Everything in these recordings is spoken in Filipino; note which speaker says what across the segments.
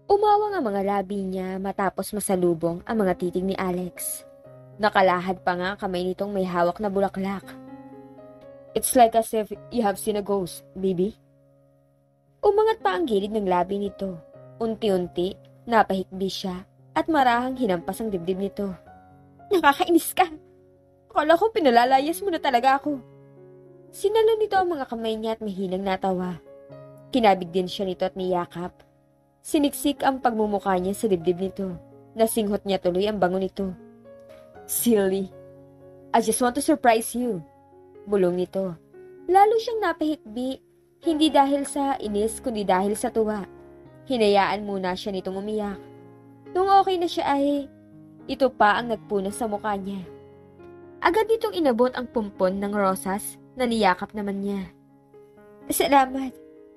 Speaker 1: Umawang ang mga labi niya matapos masalubong ang mga titig ni Alex. Nakalahad pa nga ang kamay nitong may hawak na bulaklak. It's like as if you have seen a ghost, baby. Umangat pa ang gilid ng labi nito. Unti-unti, napahikbi siya at marahang hinampas ang dibdib nito. Nakakainis ka! Akala ko pinalalayas mo na talaga ako. Sinalo nito ang mga kamay niya at mahinang natawa. Kinabig din siya nito at niyakap. Siniksik ang pagmumukha niya sa dibdib nito. Nasinghot niya tuloy ang bango nito. Silly. I just want to surprise you. Bulong nito. Lalo siyang napahikbi, hindi dahil sa inis kundi dahil sa tuwa. Hinayaan muna siya nitong umiyak. Nung okay na siya ay, ito pa ang nagpunas sa mukha niya. Agad nitong inabot ang pumpon ng rosas na niyakap naman niya. Salamat.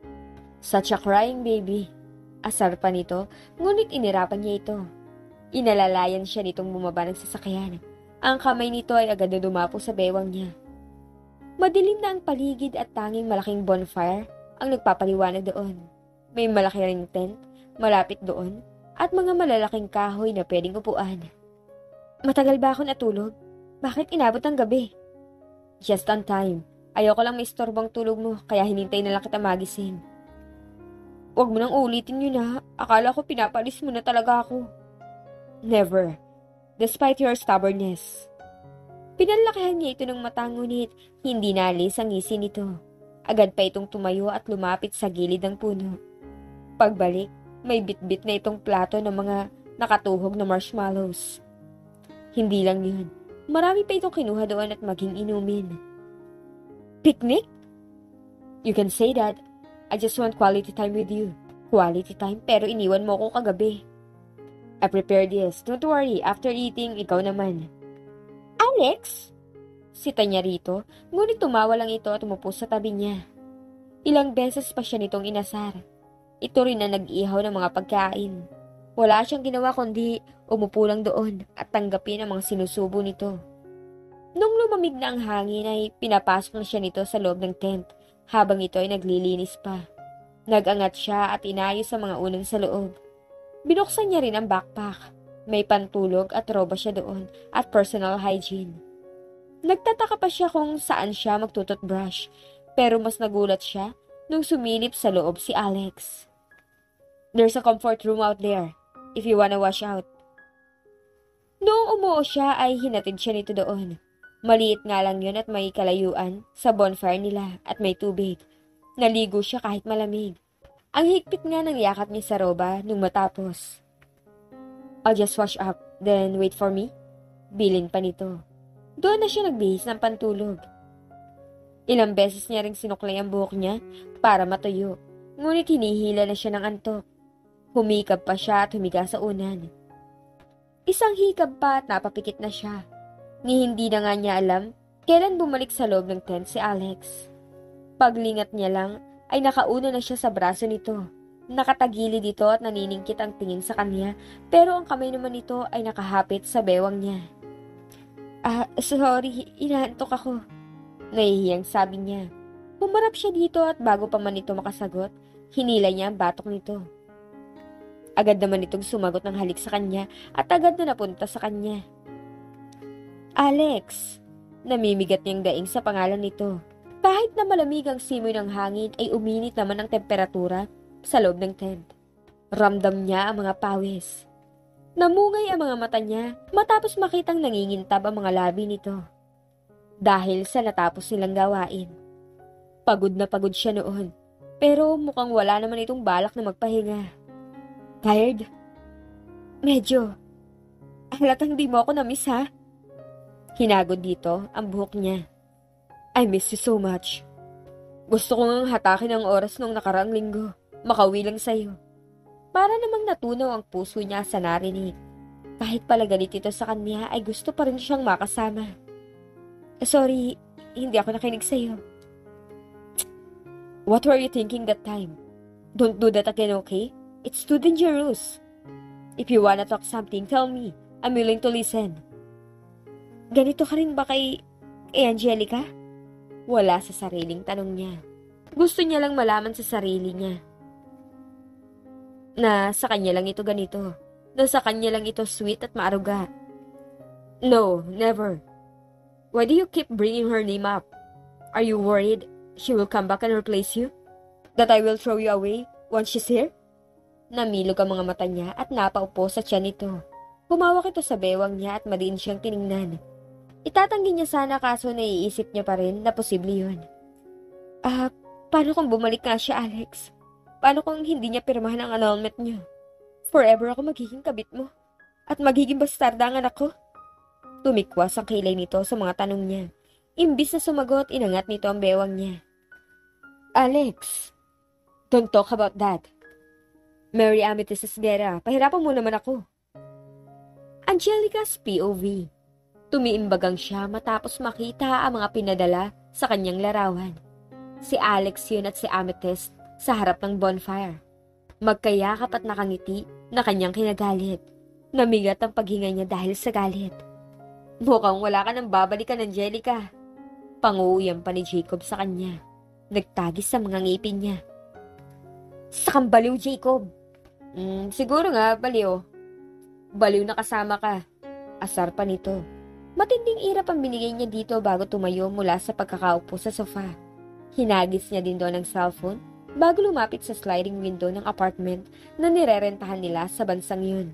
Speaker 1: Such a crying baby. Asar pa nito, ngunit inirapan niya ito. Inalalayan siya nitong bumaba ng sasakyan. Ang kamay nito ay agad na dumapo sa bewang niya. Madilim na ang paligid at tanging malaking bonfire ang nagpapaliwanag doon. May malaki ring tent, malapit doon, at mga malalaking kahoy na pwedeng upuan. Matagal ba ako natulog? Bakit inabot ang gabi? Just on time. Ayoko lang maistorbang tulog mo, kaya hinintay na lang kita magising. Huwag mo nang ulitin yun ha. Akala ko pinapalis mo na talaga ako. Never. Despite your stubbornness. Pinalakihan niya ito ng mata ngunit hindi nalis ang ngisi nito. Agad pa itong tumayo at lumapit sa gilid ng puno. Pagbalik, may bitbit na itong plato ng mga nakatuhog na marshmallows. Hindi lang yun. Marami pa itong kinuha doon at maging inumin. Picnic? You can say that. I just want quality time with you. Quality time pero iniwan mo ko kagabi. I prepared this. Don't worry, after eating, ikaw naman. Alex? Sita niya rito, ngunit tumawa lang ito at umupo sa tabi niya. Ilang beses pa siya nitong inasar. Ito rin na nag-ihaw ng mga pagkain. Wala siyang ginawa kundi umupo lang doon at tanggapin ang mga sinusubo nito. Nung lumamig na ang hangin ay pinapasok na siya nito sa loob ng tent. Habang ito ay naglilinis pa. Nag-angat siya at inayos ang mga unan sa loob. Binuksan niya rin ang backpack. May pantulog at roba siya doon at personal hygiene. Nagtataka pa siya kung saan siya magtututbrush. Pero mas nagulat siya nung sumilip sa loob si Alex. There's a comfort room out there if you wanna wash out. Noong umuo siya ay hinatid siya nito doon. Maliit nga lang yun at may kalayuan sa bonfire nila at may tubig. Naligo siya kahit malamig. Ang higpit nga ng yakap niya sa roba nung matapos. I'll just wash up, then wait for me. Bilin pa nito. Doon na siya nagbihis ng pantulog. Ilang beses niya ring sinuklay ang buhok niya para matuyo. Ngunit hinihila na siya ng antok. Humikab pa siya at humiga sa unan. Isang hikab pa at napapikit na siya. Ni hindi na nga niya alam kailan bumalik sa loob ng tent si Alex. Paglingat niya lang ay nakauna na siya sa braso nito. Nakatagilid dito at naniningkit ang tingin sa kanya pero ang kamay naman nito ay nakahapit sa bewang niya. Sorry, inaantok ako. Nahihiyang sabi niya. Humarap siya dito at bago pa man ito makasagot, hinila niya ang batok nito. Agad naman itong sumagot ng halik sa kanya at agad na napunta sa kanya. Alex, namimigat niyang daing sa pangalan nito. Kahit na malamig ang simoy ng hangin ay uminit naman ang temperatura sa loob ng tent. Ramdam niya ang mga pawis. Namungay ang mga mata niya matapos makitang nangingintab ang mga labi nito. Dahil sa natapos nilang gawain. Pagod na pagod siya noon, pero mukhang wala naman itong balak na magpahinga. Tired? Medyo. Halatang di mo ako na-miss ha? Hinagod dito ang buhok niya. I miss you so much. Gusto ko ngang hatakin ang oras noong nakaraang linggo. Makauwi lang sa'yo. Para namang natunaw ang puso niya sa narinig. Kahit pala galit ito sa kanya ay gusto pa rin siyang makasama. Sorry, hindi ako nakinig sa'yo. What were you thinking that time? Don't do that again, okay? It's too dangerous. If you wanna talk something, tell me. I'm willing to listen. Ganito ka rin ba kay Angelica? Wala sa sariling tanong niya. Gusto niya lang malaman sa sarili niya. Na sa kanya lang ito ganito. Na sa kanya lang ito sweet at maaruga. No, never. Why do you keep bringing her name up? Are you worried she will come back and replace you? That I will throw you away once she's here? Namilog ang mga mata niya at napaupo sa tiyan nito. Humawak ito sa bewang niya at madiin siyang tiningnan. Itatanggi niya sana kaso naiisip niya pa rin na posible yun. Paano kung bumalik nga siya, Alex? Paano kung hindi niya pirmahan ang annulment niyo? Forever ako magiging kabit mo. At magiging bastarda ang anak ko. Tumikwas ang kilay nito sa mga tanong niya. Imbis na sumagot, inangat nito ang bewang niya. Alex, don't talk about that. Mary Amethyst Esguerra, pahirapan mo naman ako. Angelica's POV. Tumiimbagang siya matapos makita ang mga pinadala sa kanyang larawan. Si Alex yun at si Amethyst sa harap ng bonfire. Magkayakap at nakangiti na kanyang kinagalit. Namigat ang paghinga niya dahil sa galit. Mukhang wala ka nang babalikan, Angelica. Panguuyam pa ni Jacob sa kanya. Nagtagis sa mga ngipin niya. Sakang baliw, Jacob. Siguro nga, baliw. Baliw na kasama ka. Asar pa nito. Matinding irap ang binigay niya dito bago tumayo mula sa pagkakaupo sa sofa. Hinagis niya din doon ang cellphone bago lumapit sa sliding window ng apartment na nirerentahan nila sa bansang yun.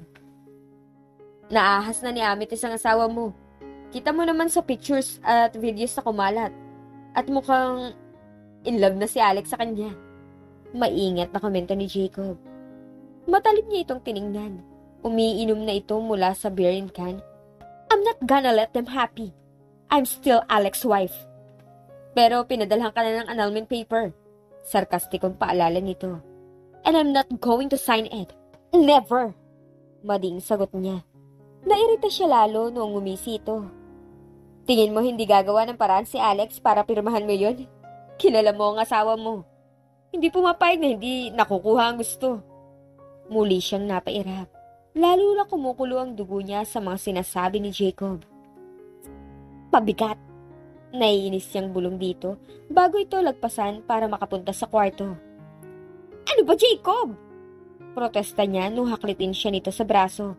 Speaker 1: Naahas na ni Amethyst ang asawa mo. Kita mo naman sa pictures at videos na kumalat. At mukhang in love na si Alex sa kanya. Maingat na komento ni Jacob. Matalim niya itong tiningnan. Umiinom na ito mula sa beer can. I'm not gonna let them happy. I'm still Alex's wife. Pero pinadalhan ka na ng annulment paper. Sarkastikong paalala nito. And I'm not going to sign it. Never! Mading sagot niya. Nairita siya lalo noong umisi ito. Tingin mo hindi gagawa ng paraan si Alex para pirmahan mo yun? Kilala mo ang asawa mo. Hindi pumapayag na hindi nakukuha ang gusto. Muli siyang napairap. Lalo na kumukulo ang dugo niya sa mga sinasabi ni Jacob. Pabigat. Naiinis siyang bulong dito bago ito lagpasan para makapunta sa kwarto. Ano ba, Jacob? Protesta niya nung haklitin siya nito sa braso.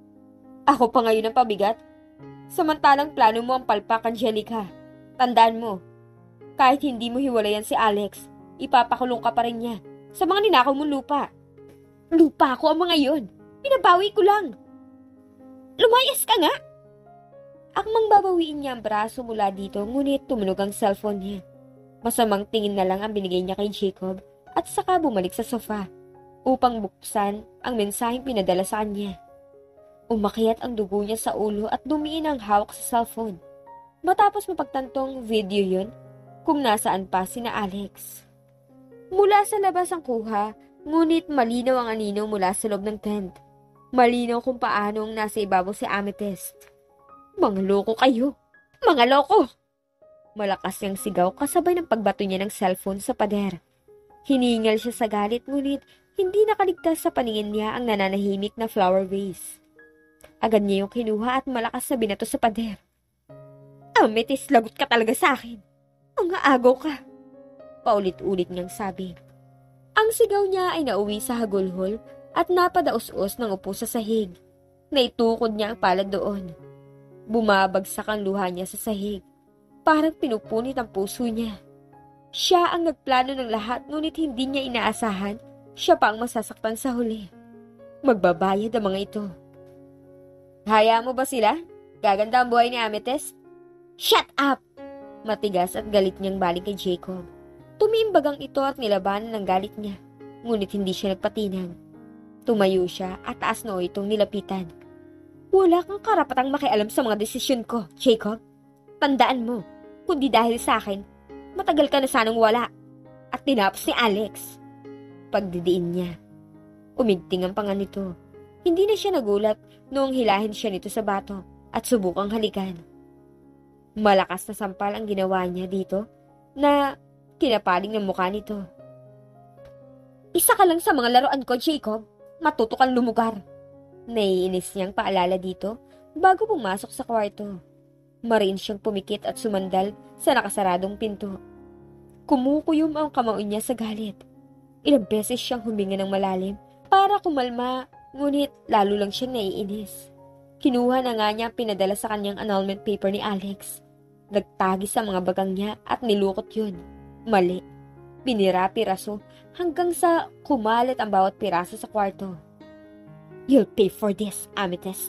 Speaker 1: Ako pa ngayon ang pabigat? Samantalang plano mo ang palpak, Angelica. Tandaan mo, kahit hindi mo hiwalayan si Alex, ipapakulong ka pa rin niya sa mga ninakaw mong lupa. Lupa ko ang mga yon. Pinabawi ko lang. Lumayas ka nga! Akmang babawiin niya ang braso mula dito, ngunit tumunog ang cellphone niya. Masamang tingin na lang ang binigay niya kay Jacob at saka bumalik sa sofa upang buksan ang mensaheng pinadala sa kanya. Umakyat ang dugo niya sa ulo at dumiin ang hawak sa cellphone. Matapos mapagtantong video yun kung nasaan pa sina Alex. Mula sa labas ang kuha, ngunit malinaw ang anino mula sa loob ng tent. Malinaw kung paanong nasa ibabaw si Amethyst. Mga loko kayo! Mga loko! Malakas niyang sigaw kasabay ng pagbato niya ng cellphone sa pader. Hiningal siya sa galit ngunit hindi nakaligtas sa paningin niya ang nananahimik na flower vase. Agad niya yung kinuha at malakas na binato sa pader. Amethyst, lagot ka talaga sa akin. Mga agaw ka. Paulit-ulit niyang sabi. Ang sigaw niya ay nauwi sa hagulhol at napadaos-os ng upo sa sahig. Naitukod niya ang palad doon. Bumabagsak ang luha niya sa sahig. Parang pinupunit ang puso niya. Siya ang nagplano ng lahat ngunit hindi niya inaasahan. Siya pa ang masasaktan sa huli. Magbabayad ang mga ito. Hayaan mo ba sila? Gaganda ang buhay ni Amethyst? Shut up! Matigas at galit niyang balik kay Jacob. Tumiimbagang ito at nilabanan ng galit niya. Ngunit hindi siya nagpatinag. Tumayo siya at taas na itong nilapitan. Wala kang karapatang makialam sa mga desisyon ko, Jacob. Tandaan mo, kundi dahil sa akin, matagal ka na sanang wala. At tinapos ni Alex. Pagdidiin niya. Umigting ang panga nito. Hindi na siya nagulat noong hilahin siya nito sa bato at subukang halikan. Malakas na sampal ang ginawa niya dito na kinapaling ng mukha nito. Isa ka lang sa mga laruan ko, Jacob. Matuto kang lumugar. Naiinis niyang paalala dito bago pumasok sa kwarto. Mariin siyang pumikit at sumandal sa nakasaradong pinto. Kumukuyom ang kamao niya sa galit. Ilang beses siyang huminga ng malalim Para kumalma, ngunit lalo lang siyang naiinis. Kinuha na nga niya ang pinadala sa kanyang annulment paper ni Alex. Nagtagi sa mga bagang niya at nilukot yun. Mali. Binira-piraso hanggang sa kumalat ang bawat piraso sa kwarto. "You'll pay for this, Amethyst."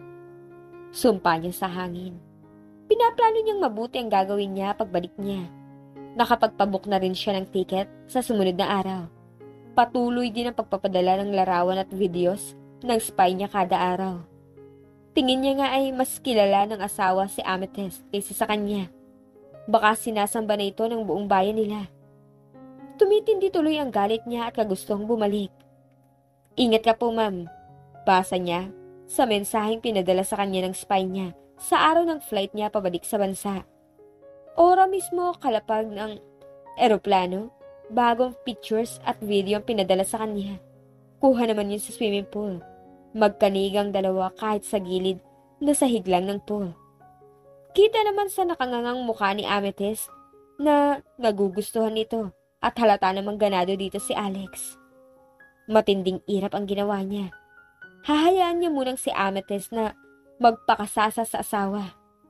Speaker 1: Sumpa niya sa hangin. Pinaplano niyang mabuti ang gagawin niya pagbalik niya. Nakapagpabook na rin siya ng ticket sa sumunod na araw. Patuloy din ang pagpapadala ng larawan at videos ng spy niya kada araw. Tingin niya nga ay mas kilala ng asawa si Amethyst kaysa sa kanya. Baka sinasamba na ito ng buong bayan nila. Tumitindi tuloy ang galit niya at kagustong bumalik. "Ingat ka po, ma'am." Basa niya sa mensaheng pinadala sa kanya ng spy niya sa araw ng flight niya pabalik sa bansa. Ora mismo kalapag ng eroplano, bagong pictures at video ang pinadala sa kanya. Kuha naman yun sa swimming pool. Magkanigang dalawa kahit sa gilid na sahig lang ng pool. Kita naman sa nakangangang mukha ni Amethyst na nagugustuhan nito at halata namang ganado dito si Alex. Matinding irap ang ginawa niya. Hahayaan niya munang si Amethyst na magpakasasa sa asawa.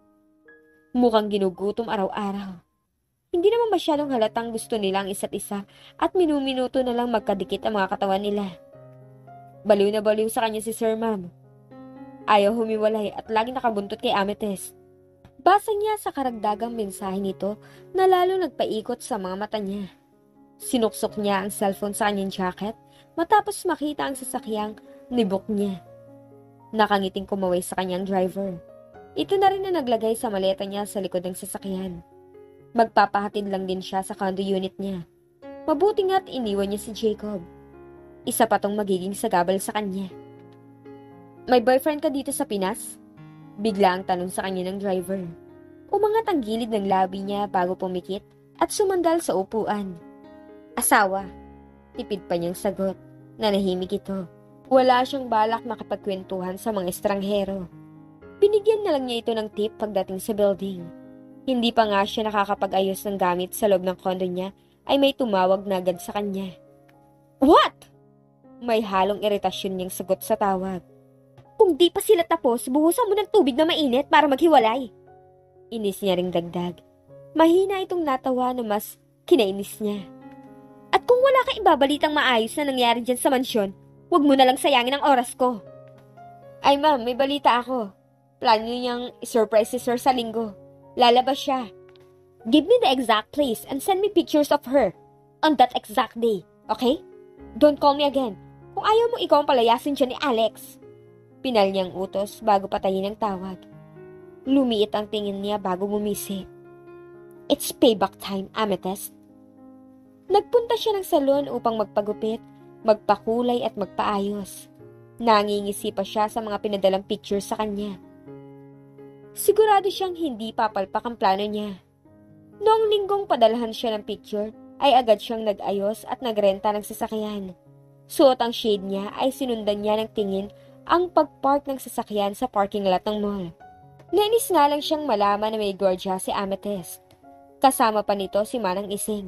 Speaker 1: Mukhang ginugutom araw-araw. Hindi naman masyadong halatang gusto nila ang isa't isa at minuminuto na lang magkadikit ang mga katawan nila. Baliw na baliw sa kanya si Sir Ma'am. Ayaw humiwalay at laging nakabuntot kay Amethyst. Basa niya sa karagdagang mensahe nito na lalo nagpaikot sa mga mata niya. Sinuksok niya ang cellphone sa kanyang jacket matapos makita ang sasakyang nibok niya. Nakangiting kumaway sa kanyang driver. Ito na rin na naglagay sa maleta niya sa likod ng sasakyan. Magpapahatid lang din siya sa condo unit niya. Mabuti nga't iniwan niya si Jacob. Isa pa tong magiging sagabal sa kanya. "May boyfriend ka dito sa Pinas?" Bigla ang tanong sa kanya ng driver. Umangat ang gilid ng labi niya bago pumikit at sumandal sa upuan. "Asawa." Tipid pa niyang sagot. Nanahimik ito. Wala siyang balak makapagkwentuhan sa mga estranghero. Binigyan na lang niya ito ng tip pagdating sa building. Hindi pa nga siya nakakapag-ayos ng gamit sa loob ng condo niya ay may tumawag na agad sa kanya. "What?" May halong iritasyon niyang sagot sa tawag. "Kung di pa sila tapos, buhusan mo ng tubig na mainit para maghiwalay." Inis niya ring dagdag. Mahina itong natawa na mas kinainis niya. "At kung wala kang ibabalitang maayos na nangyari dyan sa mansyon, huwag mo na lang sayangin ang oras ko." "Ay ma'am, may balita ako. Plano niyang i-surprise si Sir sa linggo. Lalabas siya. Give me the exact place and send me pictures of her on that exact day, okay? Don't call me again. Kung ayaw mo ikaw ang palayasin siya ni Alex." Pinal niyang utos bago patayin ang tawag. Lumiit ang tingin niya bago gumisi. "It's payback time, Amethyst." Nagpunta siya ng salon upang magpagupit, magpakulay at magpaayos. Nangingisi pa siya sa mga pinadalang pictures sa kanya. Sigurado siyang hindi papalpak ang plano niya. Noong linggong padalahan siya ng picture, ay agad siyang nag-ayos at nagrenta ng sasakyan. Suot ang shade niya ay sinundan niya ng tingin ang pagpark ng sasakyan sa parking lot ng mall. Nainis nga lang siyang malaman na may gwardiya si Amethyst. Kasama pa nito si Manang Ising.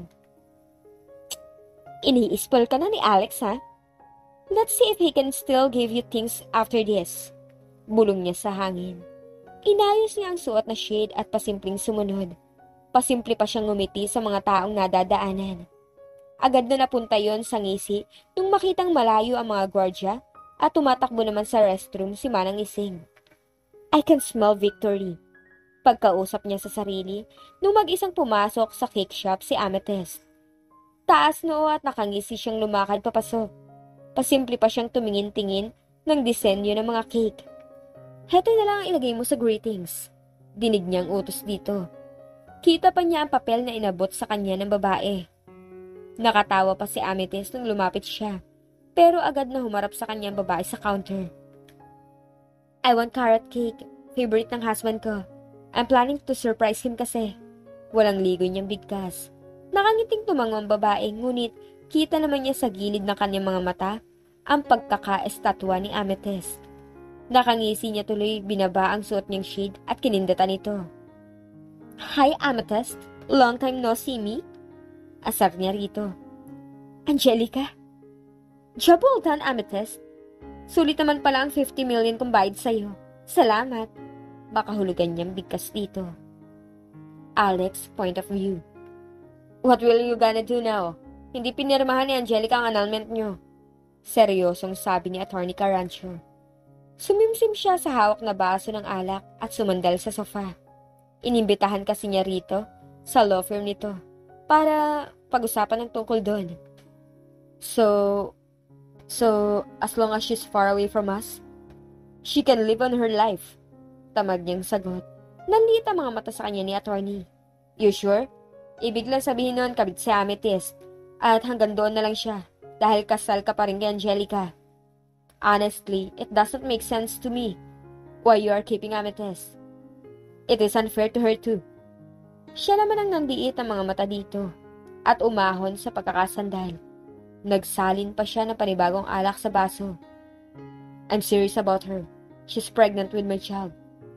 Speaker 1: "Iniispol ka na ni Alex, ha? Let's see if he can still give you things after this." Bulong niya sa hangin. Inayos niya ang suot na shade at pasimpleng sumunod. Pasimple pa siyang ngumiti sa mga taong nadadaanan. Agad na napunta yon sa ngisi nung makitang malayo ang mga gwardya at tumatakbo naman sa restroom si Manang Ising. "I can smell victory." Pagkausap niya sa sarili nung mag-isang pumasok sa cake shop si Amethyst. Taas noo at nakangisi siyang lumakad papasok. Pasimple pa siyang tumingin-tingin ng disenyo ng mga cake. "Heto na lang ang ilagay mo sa greetings." Dinig niyang utos dito. Kita pa niya ang papel na inabot sa kanya ng babae. Nakatawa pa si Amethyst nung lumapit siya, pero agad na humarap sa kanya ang babae sa counter. "I want carrot cake, favorite ng husband ko. I'm planning to surprise him kasi." Walang ligoy niyang bigkas. Nakangiting tumango ang babae, ngunit kita naman niya sa gilid ng kanyang mga mata ang pagkaka-estatwa ni Amethyst. Nakangisi niya tuloy, binaba ang suot niyang shade at kinindatan ito. "Hi, Amethyst. Long time no see me?" Asar niya rito. "Angelica?" Jabultan, Amethyst. Sulit naman pala ang 50 million kung bayad sa'yo. Salamat. Baka hulugan niyang bigkas dito. Alex, point of view. What will you gonna do now? Hindi pinirmahan ni Angelica ang annulment niyo. Seryosong sabi ni Atty. Carancio. Sumimsim siya sa hawak na baso ng alak at sumandal sa sofa. Inimbitahan kasi niya rito, sa law firm nito, para pag-usapan ng tungkol doon. So, as long as she's far away from us, she can live on her life. Tamad niyang sagot. Nanliit ang mga mata sa kanya ni attorney. You sure? Ibig lang sabihin nun kabit si Amethyst. At hanggang doon na lang siya. Dahil kasal ka pa rin kay Angelica. Honestly, it doesn't make sense to me why you are keeping Amethyst. It is unfair to her too. Siya naman ang nandiit ang mga mata dito. At umahon sa pagkakasandal. Nagsalin pa siya ng panibagong alak sa baso. I'm serious about her. She's pregnant with my child.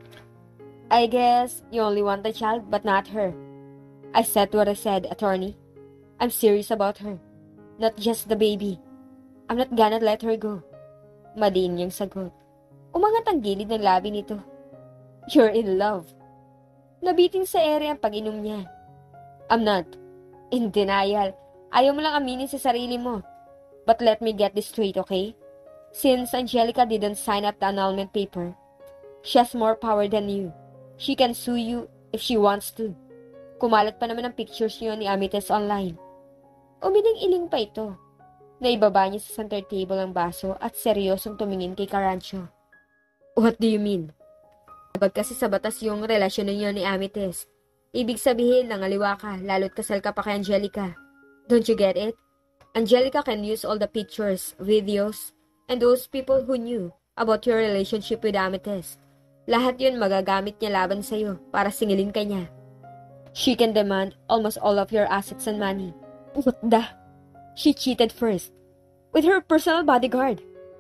Speaker 1: I guess you only want the child but not her. I said what I said, attorney. I'm serious about her. Not just the baby. I'm not gonna let her go. Madiin niyang sagot. Umangat ang gilid ng labi nito. You're in love. Nabiting sa ere ang pag-inom niya. I'm not. In denial. Ayaw mo lang aminin sa sarili mo. But let me get this straight, okay? Since Angelica didn't sign up the annulment paper, she has more power than you. She can sue you if she wants to. Kumalat pa naman ang pictures niyo ni Amethyst online. Umiling-iling pa ito. Naibaba niya sa center table ang baso at seryosong tumingin kay Carancio. What do you mean? Sabag kasi sa batas yung relasyon niyo ni Amethyst. Ibig sabihin, nangaliwa ka, lalo't kasal ka pa kay Angelica. Don't you get it? Angelica can use all the pictures, videos, and those people who knew about your relationship with Amethyst. Lahat yun magagamit niya laban sa'yo para singilin ka niya. She can demand almost all of your assets and money. What the? She cheated first. With her personal bodyguard.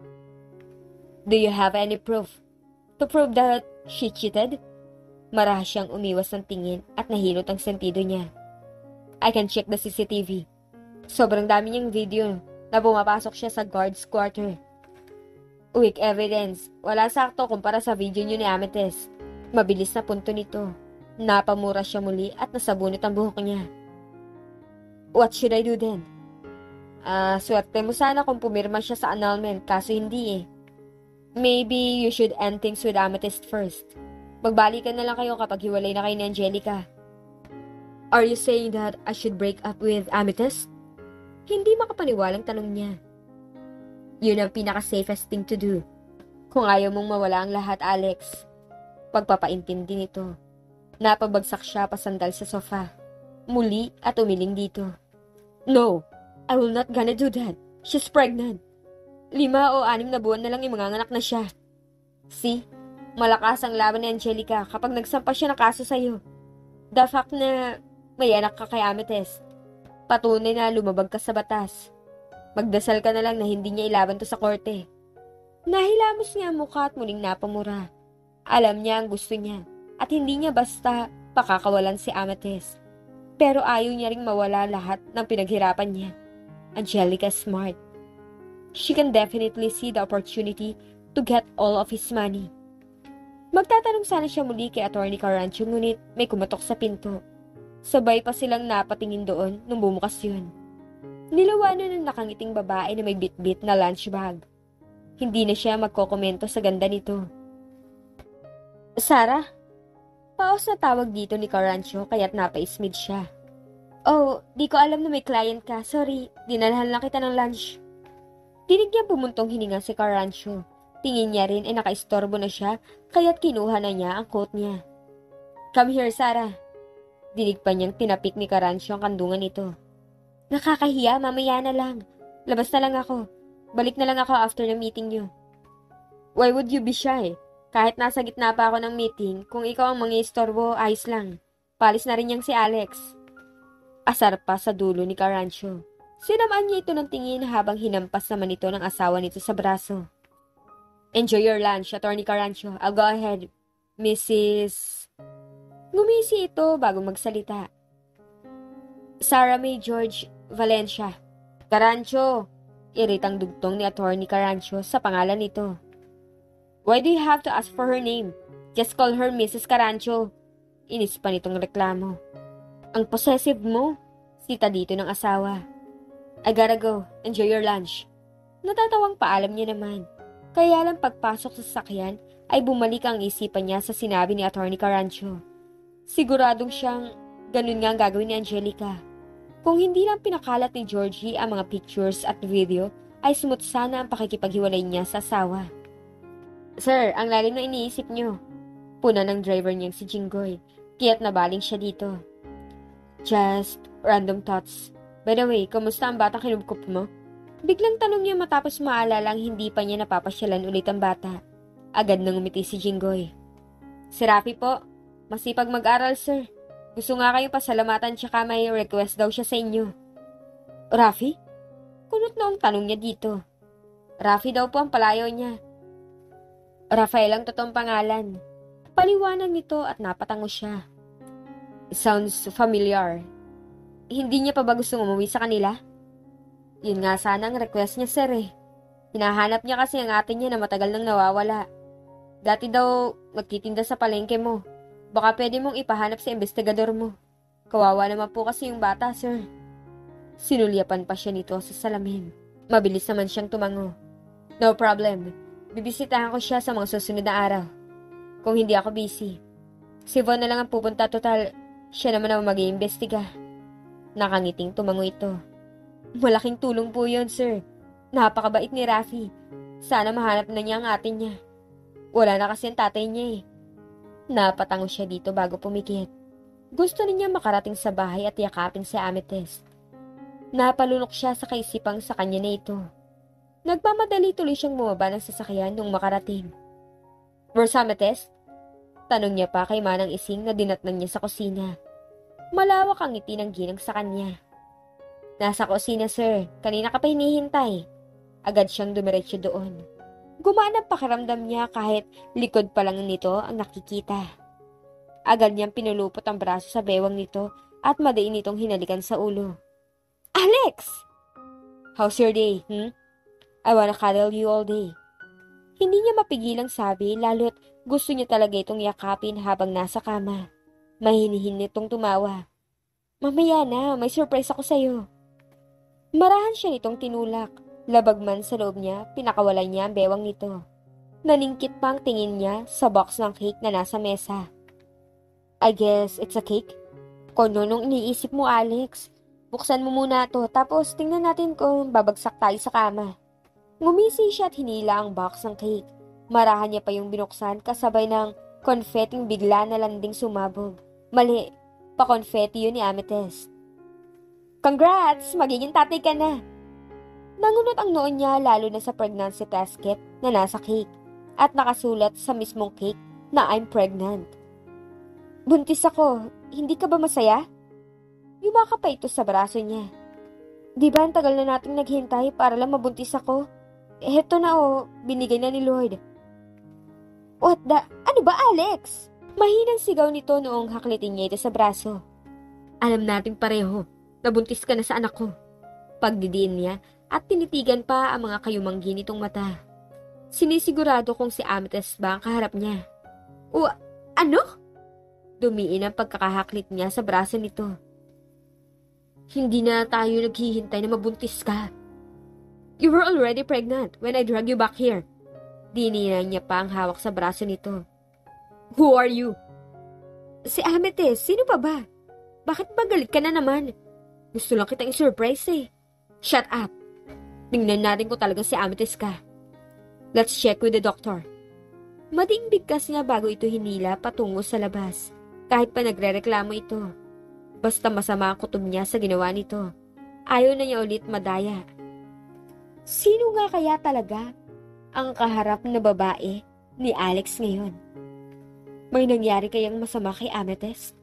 Speaker 1: Do you have any proof to prove that she cheated? Marahas siyang umiwas ng tingin at nahilot ang sentido niya. I can check the CCTV. Sobrang dami niyang video na pumapasok siya sa guard's quarter. Weak evidence. Wala sakto kumpara sa video niyo ni Amethyst. Mabilis na punto nito. Napamura siya muli at nasabunot ang buhok niya. What should I do then? Swerte mo sana kung pumirma siya sa annulment, kaso hindi eh. Maybe you should end things with Amethyst first. Magbalikan na lang kayo kapag hiwalay na kayo ni Angelica. Are you saying that I should break up with Amethyst? Hindi makapaniwalang tanong niya. Yun ang pinaka-safest thing to do. Kung ayaw mong mawala ang lahat, Alex. Pagpapaintindi nito. Napabagsak siya pasandal sa sofa. Muli at umiling dito. No, I will not gonna do that. She's pregnant. 5 o 6 na buwan na lang imanganak na siya. See? Malakas ang laban ni Angelica kapag nagsampa siya ng kaso sa'yo. The fact na may anak ka kay Amethyst. Patunay na lumabag ka sa batas. Magdasal ka na lang na hindi niya ilaban to sa korte. Nahilamos niya ang mukha at muling napamura. Alam niya ang gusto niya at hindi niya basta pakakawalan si Amethyst. Pero ayaw niya ring mawala lahat ng pinaghirapan niya. Angelica's smart. She can definitely see the opportunity to get all of his money. Magtatanong sana siya muli kay Atty. Carancio ngunit may kumatok sa pinto. Sabay pa silang napatingin doon nung bumukas yun. Nilawanan ng nakangiting babae na may bitbit na lunch bag. Hindi na siya magkokomento sa ganda nito. Sarah? Paos na tawag dito ni Carancio kaya't napaismid siya. Oh, di ko alam na may client ka. Sorry, dinalhan lang kita ng lunch. Dinig niya bumuntong hininga si Carancio. Tingin niya rin ay nakaistorbo na siya kaya't kinuha na niya ang coat niya. Come here, Sarah. Dinig pa niyang tinapik ni Carancio ang kandungan nito. Nakakahiya, mamaya na lang. Labas na lang ako. Balik na lang ako after ng meeting niyo. Why would you be shy? Kahit nasa gitna pa ako ng meeting, kung ikaw ang mangi-istorbo, ayos lang. Palis na rin niyang si Alex. Asar pa sa dulo ni Carancio. Sinamaan niya ito ng tingin habang hinampas naman ito ng asawa nito sa braso. Enjoy your lunch, Atty. Carancio. I'll go ahead. Mrs. Ngumisi ito bago magsalita. Sarah May George Valencia. Carancio, Iritang dugtong ni Attorney Carancio sa pangalan nito. Why do you have to ask for her name? Just call her Mrs. Carancio. Inis pa nitong reklamo. Ang possessive mo, sita dito ng asawa. I gotta go. Enjoy your lunch. Natatawang paalam niya naman. Kaya lang pagpasok sa sasakyan ay bumalik ang isipan niya sa sinabi ni Attorney Carancio. Siguradong siyang ganun nga ang gagawin ni Angelica. Kung hindi lang pinakalat ni Georgie ang mga pictures at video, ay smooth sana ang pakikipaghiwalay niya sa asawa. Sir, ang lalim na iniisip niyo. Puna ng driver niyang si Jinggoy, kaya't nabaling siya dito. Just random thoughts. By the way, kamusta ang batang kinubkup mo? Biglang tanong niya matapos maalala ang hindi pa niya napapasyalan ulit ang bata. Agad nang umiti si Jinggoy. Si Rafi po, masipag mag-aral sir. Gusto nga kayong pasalamatan tsaka may request daw siya sa inyo. Rafi? Kunot na ang tanong niya dito. Rafi daw po ang palayo niya. Rafael ang totoong pangalan. Paliwanag nito at napatango siya. Sounds familiar. Hindi niya pa ba gustong umuwi sa kanila? Yun nga sana ang request niya sir eh. Hinahanap niya kasi ang ate niya na matagal nang nawawala. Dati daw magtitinda sa palengke mo. Baka pwede mong ipahanap sa investigador mo. Kawawa naman po kasi yung bata, sir. Sinulyapan pa siya nito sa salamin. Mabilis naman siyang tumango. No problem. Bibisitahan ko siya sa mga susunod na araw. Kung hindi ako busy. Si Von na lang ang pupunta, total. Siya naman ang mag-iimbestiga. Nakangiting tumango ito. Malaking tulong po yun, sir. Napakabait ni Rafi. Sana mahanap na niya ang ate niya. Wala na kasi ang tatay niya eh. Napatango siya dito bago pumikit. Gusto niya makarating sa bahay at yakapin si Amethyst. Napalunok siya sa kaisipang sa kanya na ito. Nagmamadali tuloy siyang bumaba ng sasakyan nung makarating. Where's Amethyst? Tanong niya pa kay Manang Ising na dinatnan niya sa kusina. Malawak ang ngiti ng ginang sa kanya. Nasa kusina, sir. Kanina ka pa hinihintay. Agad siyang dumiretso doon. Gumaan ang pakiramdam niya kahit likod pa lang nito ang nakikita. Agad niyang pinulupot ang braso sa bewang nito at madain nitong hinalikan sa ulo. Alex! How's your day, I wanna cuddle you all day. Hindi niya mapigilang sabi lalo't gusto niya talaga itong yakapin habang nasa kama. Mahinihin nitong tumawa. Mamaya na, may surprise ako sa'yo. Marahan siya nitong tinulak. Labag man sa loob niya, pinakawalan niya ang bewang nito. Naningkit pa ang tingin niya sa box ng cake na nasa mesa. I guess it's a cake? Kung nung iniisip mo, Alex. Buksan mo muna to, tapos tingnan natin kung babagsak tayo sa kama. Ngumisi siya at hinila ang box ng cake. Marahan niya pa yung binuksan kasabay ng konfeting bigla na landing sumabog. Mali, pa-konfeti yun ni Amethyst. Congrats! Magiging tatay ka na! Nangunot ang noon niya lalo na sa pregnancy test kit na nasa cake at nakasulat sa mismong cake na I'm pregnant. Buntis ako, hindi ka ba masaya? Yumaka pa ito sa braso niya. Di ba ang tagal na nating naghintay para lang mabuntis ako? Eto na binigay na ni Lord. What the? Ano ba, Alex? Mahinang sigaw nito noong haklitin niya ito sa braso. Alam nating pareho, nabuntis ka na sa anak ko. Pagdidiin niya at tinitigan pa ang mga kayumanggi nitong mata. Sinisigurado kung si Amethyst ba ang kaharap niya. Ano? Dumiin ang pagkakahaklit niya sa braso nito. Hindi na tayo naghihintay na mabuntis ka. You were already pregnant when I dragged you back here. Dininan niya pa ang hawak sa braso nito. Who are you? Si Amethyst, sino pa ba? Bakit ba galit ka na naman? Gusto lang kitang i-surprise eh. Shut up. Tingnan natin kung talagang si Amethyst ka. Let's check with the doctor. Mading bigkas niya bago ito hinila patungo sa labas. Kahit pa nagrereklamo ito. Basta masama ang kutob niya sa ginawa nito. Ayaw na niya ulit madaya. Sino nga kaya talaga ang kaharap na babae ni Alex ngayon? May nangyari kayang masama kay Amethyst?